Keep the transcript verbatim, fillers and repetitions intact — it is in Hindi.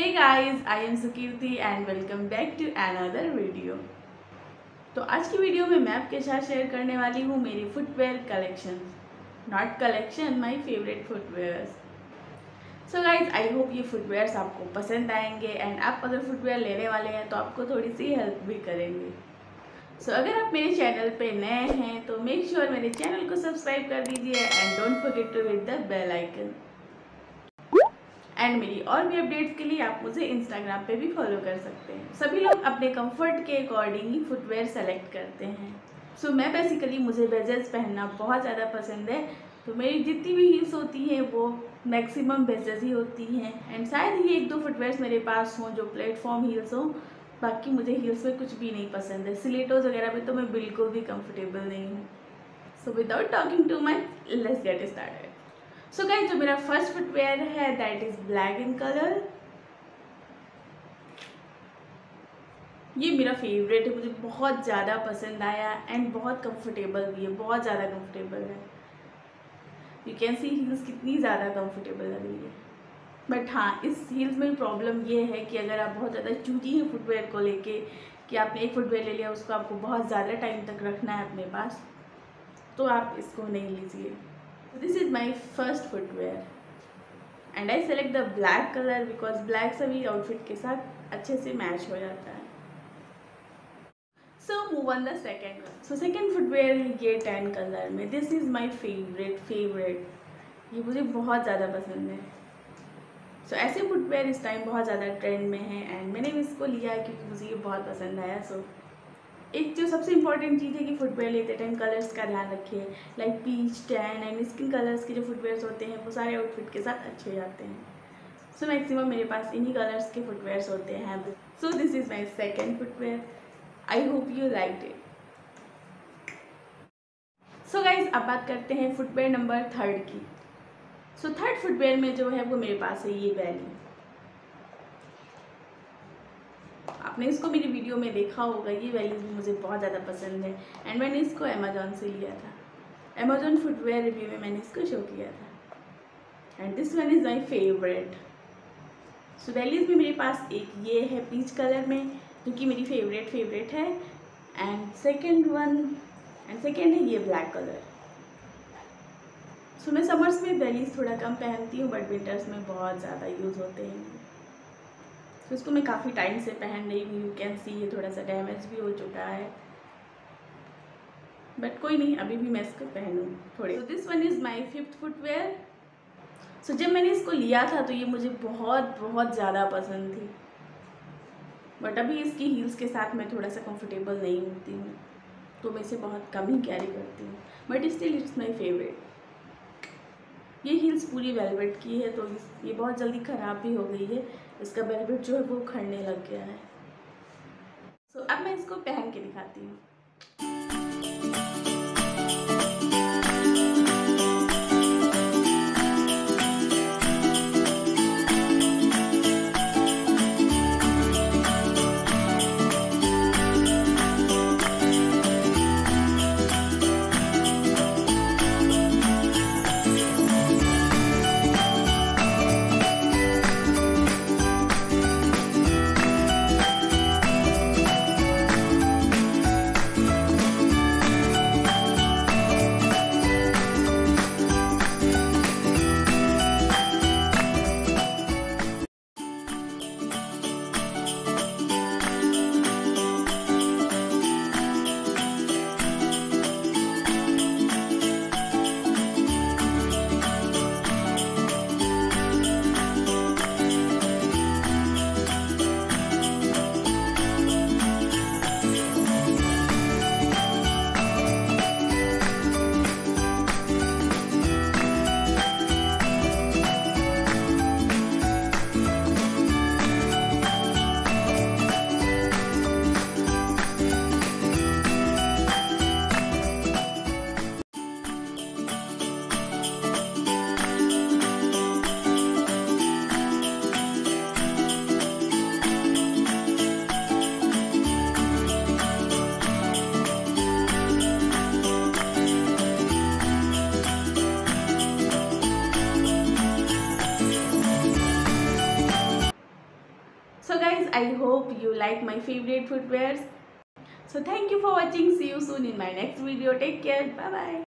Hey guys, I am Sukirti and welcome back to another video। तो आज की वीडियो में मैं आपके साथ शेयर करने वाली हूँ मेरी footwear collection, not collection, my favourite footwears. So guys, I hope ये फुटवेयर्स आपको पसंद आएंगे एंड आप अगर फुटवेयर लेने वाले हैं तो आपको थोड़ी सी हेल्प भी करेंगे। सो so, अगर आप मेरे चैनल पे नए हैं तो मेक श्योर sure मेरे चैनल को सब्सक्राइब कर दीजिए and don't forget to hit the bell icon. And मेरी और भी अपडेट्स के लिए आप मुझे इंस्टाग्राम पे भी फॉलो कर सकते हैं। सभी लोग अपने कंफर्ट के अकॉर्डिंग ही फुटवेयर सेलेक्ट करते हैं। सो so, मैं बेसिकली मुझे बेजल्स पहनना बहुत ज़्यादा पसंद है, तो मेरी जितनी भी हील्स होती हैं वो मैक्सिमम बेजल्स ही होती हैं। एंड शायद ही एक दो फुटवेयर्स मेरे पास हों जो प्लेटफॉर्म हील्स हों, बाकी मुझे हील्स में कुछ भी नहीं पसंद है। स्लीटोज वगैरह में तो मैं बिल्कुल भी कंफर्टेबल नहीं हूँ। So without talking too much, let's get started. So guys, जो मेरा फर्स्ट फुटवेयर है that is black in colour. ये मेरा फेवरेट है, मुझे बहुत ज़्यादा पसंद आया एंड बहुत कंफर्टेबल भी है, बहुत ज़्यादा कंफर्टेबल है। यू कैन सी हील्स कितनी ज़्यादा कंफर्टेबल लग रही है। बट हाँ, इस हील्स में प्रॉब्लम ये है कि अगर आप बहुत ज़्यादा चूजी हैं फुटवेयर को लेके कि आपने एक फुटवेयर ले लिया, उसको आपको बहुत ज़्यादा टाइम तक रखना है अपने पास, तो आप इसको नहीं लीजिए। This is my first footwear and I select the black colour because black सभी आउटफिट के साथ अच्छे से मैच हो जाता है। So move on the second one. So second footwear है ये टैन कलर में। This is my favourite favourite ये मुझे बहुत ज़्यादा पसंद है। सो so, ऐसे फुटवेयर इस टाइम बहुत ज़्यादा ट्रेंड में है एंड मैंने भी इसको लिया है क्योंकि मुझे ये बहुत पसंद आया। सो so, एक जो सबसे इम्पॉर्टेंट चीज़ है कि फुटवेयर लेते टाइम कलर्स का ध्यान रखिए। Like peach, tan and skin colours के जो फुटवेयर्स होते हैं वो सारे आउटफिट के साथ अच्छे हो जाते हैं। सो so, मैक्सिमम मेरे पास इन्हीं कलर्स के फुटवेयर्स होते हैं। So this is my second footwear. I hope you like it. So guys, अब बात करते हैं फुटवेयर नंबर थर्ड की। सो थर्ड फुटवेयर में जो है वो मेरे पास है ये वैली। आपने इसको मेरी वीडियो में देखा होगा, ये वैलीज भी मुझे बहुत ज़्यादा पसंद है एंड मैंने इसको अमेजोन से लिया था। अमेजोन फुटवेयर रिव्यू में मैंने इसको शो किया था and this one is my favourite. So bellies में मेरे पास एक ये है पीच कलर में जो कि मेरी फेवरेट फेवरेट है and second one and second है ये ब्लैक कलर। सो मैं समर्स में वैलीज थोड़ा कम पहनती हूँ बट विंटर्स में बहुत ज़्यादा यूज़ होते हैं। तो इसको मैं काफ़ी टाइम से पहन रही हूँ। यू कैन सी ये थोड़ा सा डैमेज भी हो चुका है बट कोई नहीं, अभी भी मैं इसको पहनूँ थोड़े। तो this one is my fifth footwear. So जब मैंने इसको लिया था तो ये मुझे बहुत बहुत ज़्यादा पसंद थी बट अभी इसकी हील्स के साथ मैं थोड़ा सा कंफर्टेबल नहीं होती हूँ, तो मैं इसे बहुत कम ही कैरी करती हूँ but still it's my favourite. ये हील्स पूरी वेलवेट की है तो ये बहुत जल्दी ख़राब भी हो गई है। इसका वेलवेट जो है वो उखड़ने लग गया है। सो so, अब मैं इसको पहन के दिखाती हूँ। guys, I hope you like my favorite footwears. So thank you for watching. See you soon in my next video. Take care. Bye bye.